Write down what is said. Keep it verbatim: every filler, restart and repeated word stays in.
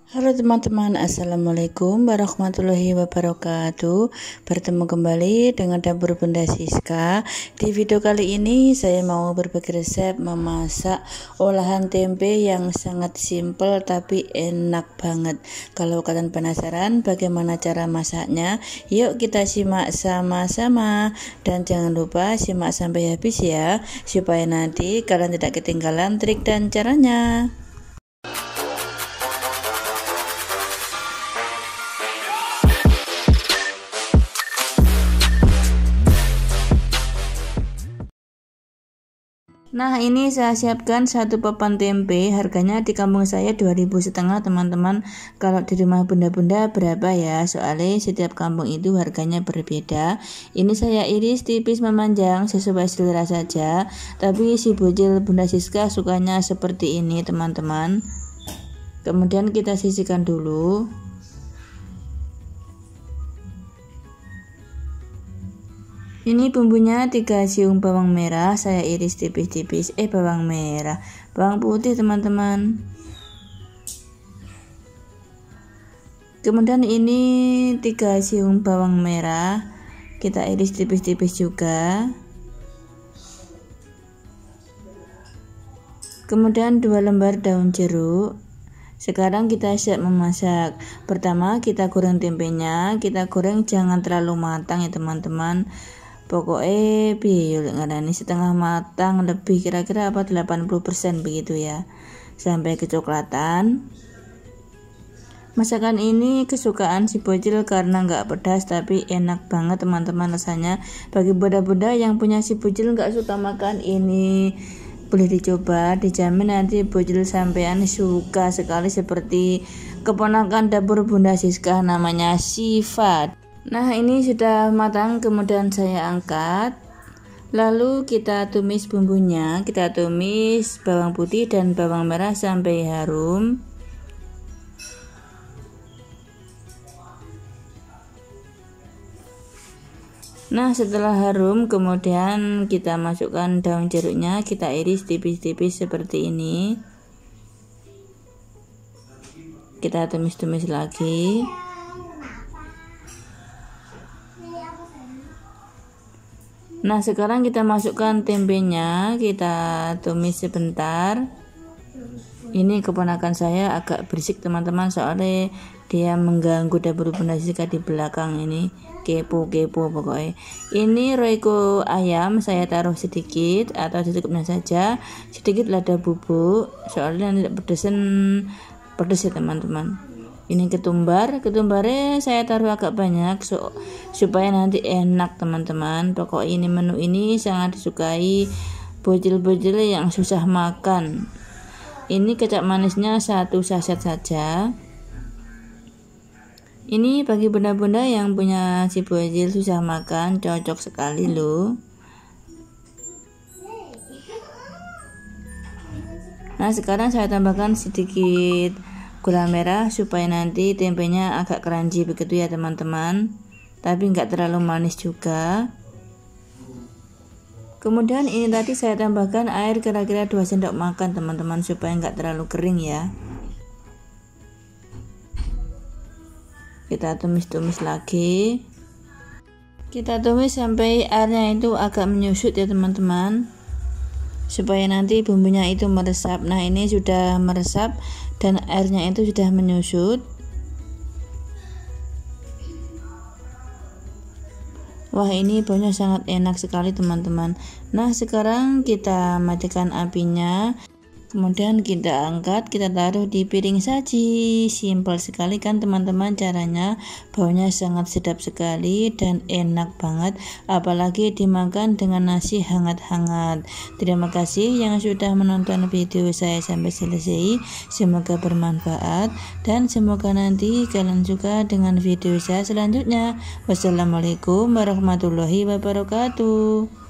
Halo teman-teman, assalamualaikum warahmatullahi wabarakatuh. Bertemu kembali dengan dapur Bunda Siska. Di video kali ini saya mau berbagi resep memasak olahan tempe yang sangat simpel tapi enak banget. Kalau kalian penasaran bagaimana cara masaknya, yuk kita simak sama-sama. Dan jangan lupa simak sampai habis ya, supaya nanti kalian tidak ketinggalan trik dan caranya. Nah, ini saya siapkan satu papan tempe, harganya di kampung saya dua ribu setengah teman-teman. Kalau di rumah bunda-bunda berapa ya? Soalnya setiap kampung itu harganya berbeda. Ini saya iris tipis memanjang sesuai selera saja. Tapi si bocil Bunda Siska sukanya seperti ini teman-teman. Kemudian kita sisihkan dulu. Ini bumbunya tiga siung bawang merah, saya iris tipis-tipis. Eh bawang merah, bawang putih teman-teman. Kemudian ini tiga siung bawang merah, kita iris tipis-tipis juga. Kemudian dua lembar daun jeruk. Sekarang kita siap memasak. Pertama kita goreng tempenya, kita goreng jangan terlalu matang ya teman-teman. Pokoknya piye ngarani setengah matang lebih, kira-kira apa delapan puluh persen begitu ya, sampai kecoklatan. Masakan ini kesukaan si bocil karena nggak pedas tapi enak banget teman-teman rasanya. Bagi bunda-bunda yang punya si bocil nggak suka makan ini, boleh dicoba, dijamin nanti bocil sampean suka sekali seperti keponakan dapur Bunda Siska namanya Sifat. Nah, ini sudah matang, kemudian saya angkat. Lalu kita tumis bumbunya, kita tumis bawang putih dan bawang merah sampai harum. Nah, setelah harum kemudian kita masukkan daun jeruknya, kita iris tipis-tipis seperti ini. Kita tumis-tumis lagi. Nah, sekarang kita masukkan tempenya, kita tumis sebentar. Ini keponakan saya agak berisik teman-teman, soalnya dia mengganggu dapur Bunda Siska di belakang ini, kepo-kepo pokoknya. Ini royco ayam saya taruh sedikit atau secukupnya saja, sedikit lada bubuk, soalnya tidak pedesan pedes ya teman-teman. Ini ketumbar, ketumbarnya saya taruh agak banyak so, supaya nanti enak teman-teman. Pokok ini menu ini sangat disukai bocil-bocil yang susah makan. Ini kecap manisnya satu saset saja. Ini bagi bunda-bunda yang punya si bocil susah makan, cocok sekali loh. Nah, sekarang saya tambahkan sedikit gula merah supaya nanti tempenya agak crunchy begitu ya teman-teman, tapi enggak terlalu manis juga. Kemudian ini tadi saya tambahkan air kira-kira dua sendok makan teman-teman, supaya enggak terlalu kering ya. Kita tumis-tumis lagi, kita tumis sampai airnya itu agak menyusut ya teman-teman, supaya nanti bumbunya itu meresap. Nah, ini sudah meresap dan airnya itu sudah menyusut. Wah, ini baunya sangat enak sekali teman-teman. Nah, sekarang kita matikan apinya, kemudian kita angkat, kita taruh di piring saji. Simpel sekali kan teman-teman caranya, baunya sangat sedap sekali dan enak banget, apalagi dimakan dengan nasi hangat-hangat. Terima kasih yang sudah menonton video saya sampai selesai, semoga bermanfaat dan semoga nanti kalian suka dengan video saya selanjutnya. Wassalamualaikum warahmatullahi wabarakatuh.